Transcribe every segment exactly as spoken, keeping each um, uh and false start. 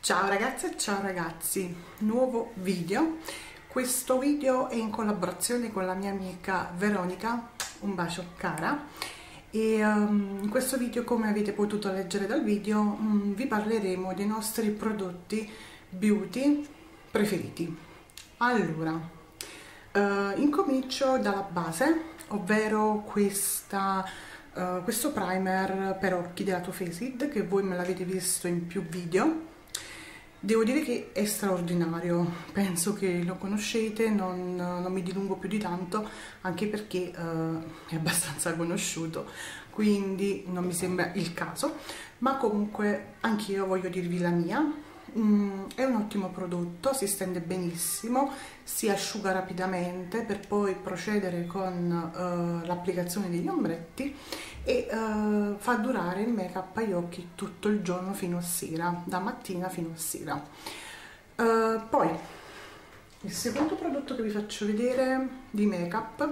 Ciao ragazze, ciao ragazzi, nuovo video. Questo video è in collaborazione con la mia amica Veronica, un bacio cara, e um, in questo video, come avete potuto leggere dal video, um, vi parleremo dei nostri prodotti beauty preferiti. Allora, uh, incomincio dalla base, ovvero questa, uh, questo primer per occhi della Too Faced, che voi me l'avete visto in più video. Devo dire che è straordinario, penso che lo conoscete, non, non mi dilungo più di tanto, anche perché uh, è abbastanza conosciuto, quindi non mi sembra il caso, ma comunque anch'io voglio dirvi la mia. Mm, è un ottimo prodotto, si stende benissimo, si asciuga rapidamente per poi procedere con uh, l'applicazione degli ombretti e uh, fa durare il make up agli occhi tutto il giorno fino a sera, da mattina fino a sera. Uh, poi il secondo prodotto che vi faccio vedere di make up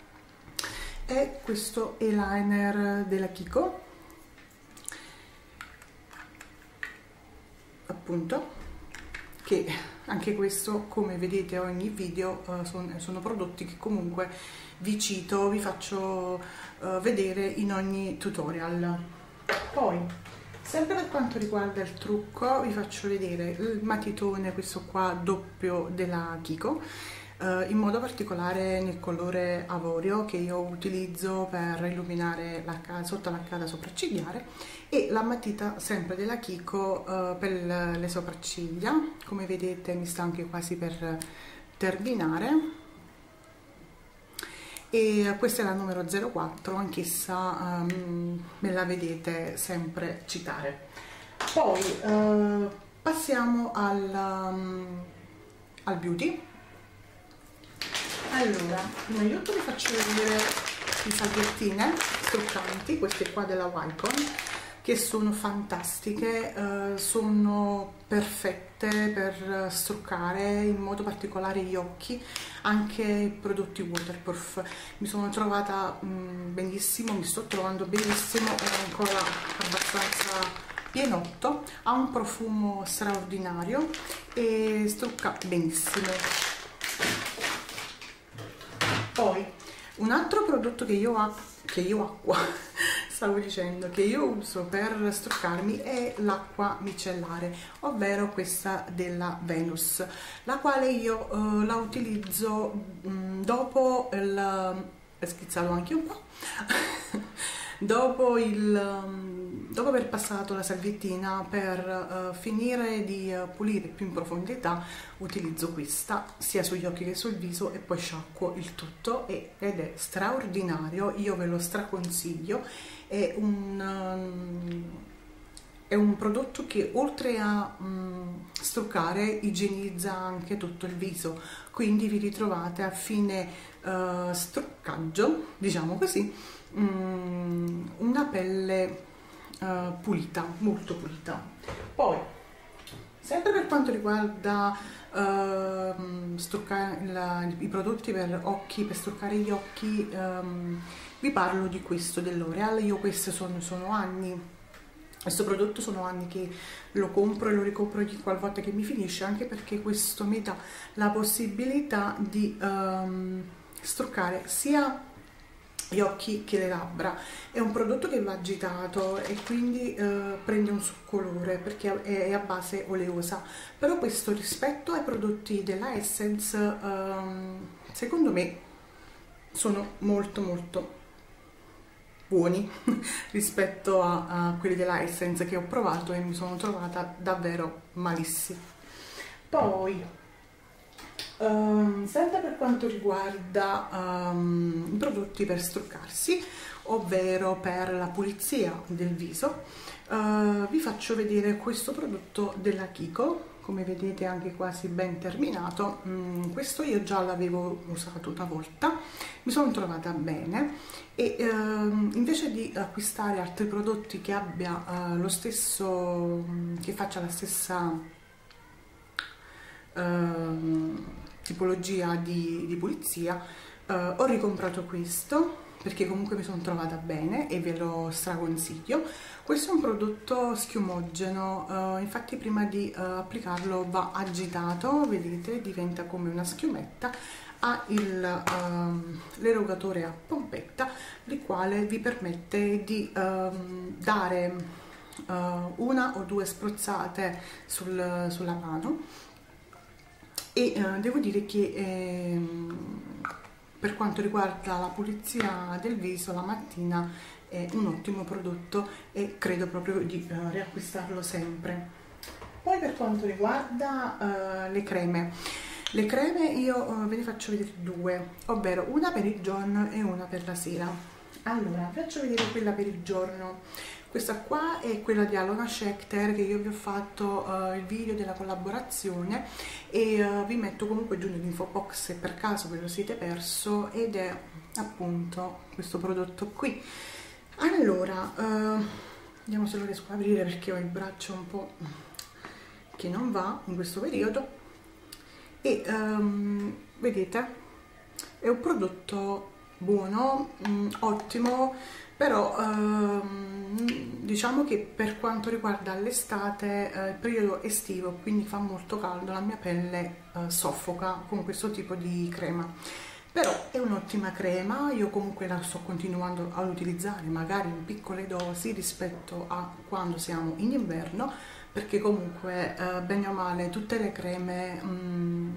è questo eyeliner della Kiko, appunto, che anche questo, come vedete a ogni video, uh, son, sono prodotti che comunque vi cito, vi faccio uh, vedere in ogni tutorial. Poi, sempre per quanto riguarda il trucco, vi faccio vedere il matitone, questo qua doppio della Kiko, uh, in modo particolare nel colore avorio, che io utilizzo per illuminare la, sotto l'arcata sopraccigliare, e la matita sempre della Kiko uh, per le sopracciglia. Come vedete mi sta anche quasi per terminare, e questa è la numero zero quattro, anch'essa um, me la vedete sempre citare. Poi uh, passiamo al, um, al beauty. Allora, prima di tutto vi faccio vedere le salviettine struccanti, queste qua della Wycon, che sono fantastiche, uh, sono perfette per struccare in modo particolare gli occhi, anche prodotti waterproof. Mi sono trovata mh, benissimo, mi sto trovando benissimo, è ancora abbastanza pienotto, ha un profumo straordinario e strucca benissimo. Poi un altro prodotto che io ho, che io acqua stavo dicendo che io uso per struccarmi è l'acqua micellare, ovvero questa della Venus, la quale io uh, la utilizzo mh, dopo il, è schizzato anche un po' dopo il um, dopo aver passato la salviettina per uh, finire di uh, pulire più in profondità, utilizzo questa sia sugli occhi che sul viso e poi sciacquo il tutto, ed è straordinario, io ve lo straconsiglio. È un, um, è un prodotto che oltre a um, struccare igienizza anche tutto il viso, quindi vi ritrovate a fine uh, struccaggio, diciamo così, um, una pelle uh, pulita, molto pulita. Poi, sempre per quanto riguarda uh, struccare la, i prodotti per occhi, per struccare gli occhi, um, vi parlo di questo dell'Oreal. Io questi sono, sono anni, questo prodotto sono anni che lo compro e lo ricopro di qualvolta che mi finisce, anche perché questo mi dà la possibilità di um, struccare sia gli occhi che le labbra. È un prodotto che va agitato e quindi uh, prende un succolore perché è a base oleosa, però questo, rispetto ai prodotti della Essence, um, secondo me sono molto molto buoni rispetto a, a quelli della Essence che ho provato e mi sono trovata davvero malissimo. Poi um, sempre per quanto riguarda um, i prodotti per struccarsi, ovvero per la pulizia del viso, uh, vi faccio vedere questo prodotto della Kiko. Come vedete anche quasi ben terminato. Mm, questo io già l'avevo usato una volta, mi sono trovata bene, e ehm, invece di acquistare altri prodotti che abbia eh, lo stesso, che faccia la stessa ehm, tipologia di, di pulizia, eh, ho ricomprato questo, perché comunque mi sono trovata bene e ve lo straconsiglio. Questo è un prodotto schiumogeno, uh, infatti prima di uh, applicarlo va agitato, vedete, diventa come una schiumetta. Ha um, l'erogatore a pompetta, il quale vi permette di um, dare uh, una o due spruzzate sul, sulla mano, e uh, devo dire che ehm, per quanto riguarda la pulizia del viso la mattina è un ottimo prodotto e credo proprio di uh, riacquistarlo sempre. Poi per quanto riguarda uh, le creme, le creme io uh, ve ne faccio vedere due, ovvero una per il giorno e una per la sera. Allora, vi faccio vedere quella per il giorno. Questa qua è quella di Alona Schechter, che io vi ho fatto uh, il video della collaborazione, e uh, vi metto comunque giù nell'info box se per caso ve lo siete perso, ed è appunto questo prodotto qui. Allora, uh, vediamo se lo riesco a aprire perché ho il braccio un po' che non va in questo periodo. E um, vedete, è un prodotto buono, mh, ottimo, però um, diciamo che per quanto riguarda l'estate, eh, il periodo estivo, quindi fa molto caldo, la mia pelle eh, soffoca con questo tipo di crema. Però è un'ottima crema, io comunque la sto continuando ad utilizzare, magari in piccole dosi rispetto a quando siamo in inverno, perché comunque eh, bene o male tutte le creme mh,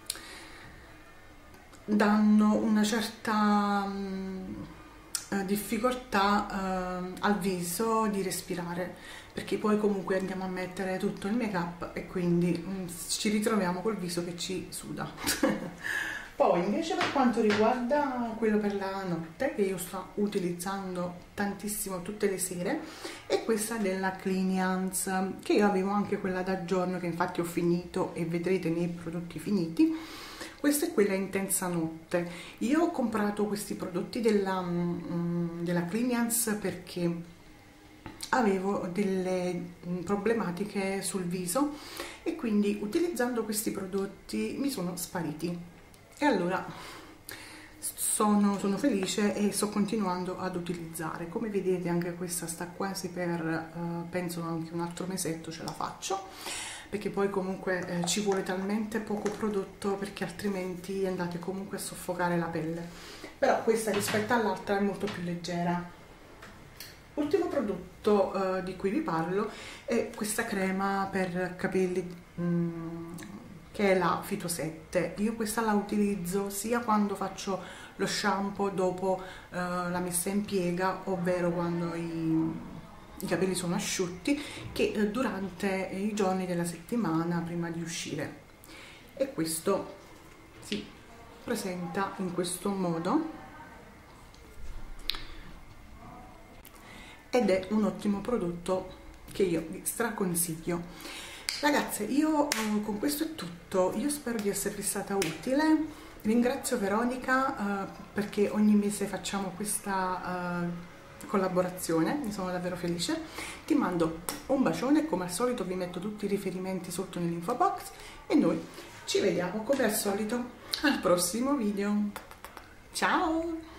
danno una certa mh, eh, difficoltà eh, al viso di respirare, perché poi comunque andiamo a mettere tutto il make up e quindi mh, ci ritroviamo col viso che ci suda. Poi invece per quanto riguarda quello per la notte, che io sto utilizzando tantissimo tutte le sere, è questa della Cliniance, che io avevo anche quella da giorno, che infatti ho finito e vedrete nei prodotti finiti. Questa è quella intensa notte. Io ho comprato questi prodotti della, della Cliniance perché avevo delle problematiche sul viso e quindi utilizzando questi prodotti mi sono spariti. E allora sono, sono felice e sto continuando ad utilizzare. Come vedete anche questa sta quasi per, uh, penso anche un altro mesetto ce la faccio, perché poi comunque eh, ci vuole talmente poco prodotto, perché altrimenti andate comunque a soffocare la pelle. Però questa rispetto all'altra è molto più leggera. L'ultimo prodotto uh, di cui vi parlo è questa crema per capelli mh, che è la Phyto sette. Io questa la utilizzo sia quando faccio lo shampoo dopo uh, la messa in piega, ovvero quando i, i capelli sono asciutti, che uh, durante i giorni della settimana prima di uscire. E questo si presenta in questo modo ed è un ottimo prodotto che io vi straconsiglio. Ragazze, io eh, con questo è tutto, io spero di esservi stata utile, ringrazio Veronica eh, perché ogni mese facciamo questa eh, collaborazione, ne sono davvero felice. Ti mando un bacione, come al solito vi metto tutti i riferimenti sotto nell'info box e noi ci vediamo come al solito al prossimo video. Ciao!